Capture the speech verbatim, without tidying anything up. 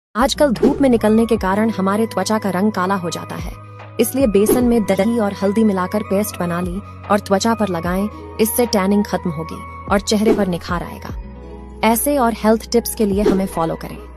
आजकल धूप में निकलने के कारण हमारे त्वचा का रंग काला हो जाता है, इसलिए बेसन में दही और हल्दी मिलाकर पेस्ट बना ली और त्वचा पर लगाएं। इससे टैनिंग खत्म होगी और चेहरे पर निखार आएगा। ऐसे और हेल्थ टिप्स के लिए हमें फॉलो करें।